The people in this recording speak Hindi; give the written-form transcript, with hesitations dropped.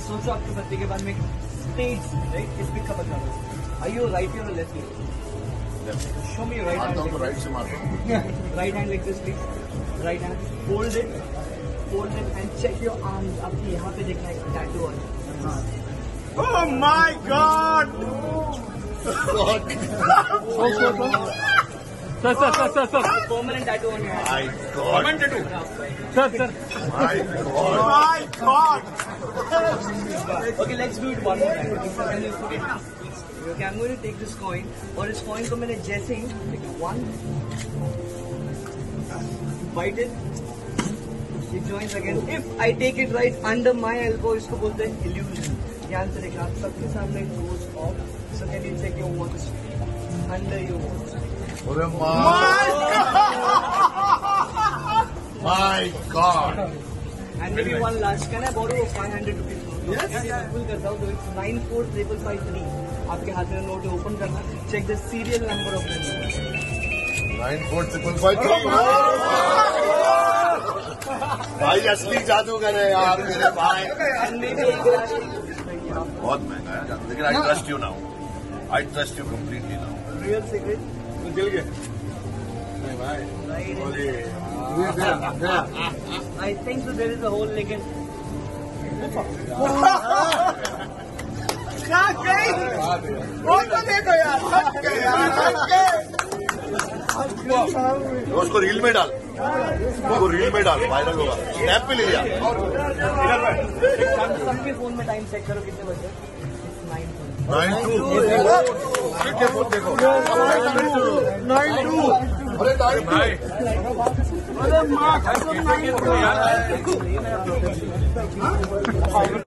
सोचो आपके बर्थडे के बाद में स्टेज राइट इस पिक का बता दो आर यू राइट हैंड और left hand show me right hand right से मारता हूँ right hand like this please right hand fold it and check your arms आपके यहाँ पे देखना है tattoo on Oh my God! Sir. Permanent tattoo on your hand. My God! Permanent tattoo? Sir. My God! Okay, let's do it one more time. Can you put it? Okay, I'm going to take this coin. और इस coin को मैंने जैसे ही one bite it. It joins again. If I take it right under my elbow, इसको बोलते हैं illusion. ध्यान से देखना आप सबके सामने goes off. So can you check your watch under your watch? Oh my God! And maybe one last. Can I borrow 500 rupees? Yes. Full करता हूँ. So it's 945553. आपके हाथ में नोट ओपन करना. Check the serial number of the note. 945553. भाई असली जादूगर है यार मेरे भाई. बहुत महंगा है लेकिन I trust you now. I trust you completely now. Real secret. दिल गए. I think so. There is a whole legend. उसको रील में डाल. उसको रील में डाल. वायरल होगा. स्नैप पे ले लिया. सबके फोन में टाइम चेक करो कितने बजे. 9-2. देखो 9-2. अरे भाई अरे माँ